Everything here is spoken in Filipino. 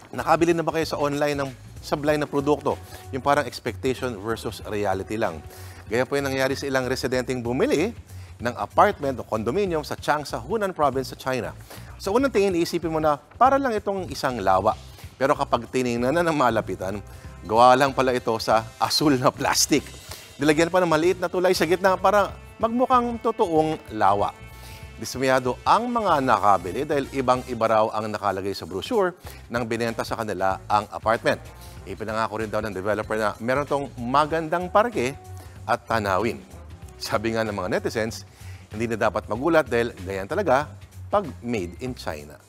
Nakabili na ba kayo sa online ng sablay na produkto? Yung parang expectation versus reality lang. Gaya po yung nangyari sa ilang residenteng bumili ng apartment o condominium sa Changsha, Hunan Province sa China. Sa unang tingin, iisipin mo na para lang itong isang lawa. Pero kapag tinignan na ng malapitan, gawa lang pala ito sa asul na plastic. Nilagyan pa ng maliit na tulay sa gitna para magmukhang totoong lawa. Dismayado ang mga nakabili dahil ibang-iba raw ang nakalagay sa brochure nang binenta sa kanila ang apartment. Ipinangako rin daw ng developer na meron tong magandang parke at tanawin. Sabi nga ng mga netizens, hindi na dapat magulat dahil ganyan talaga pag made in China.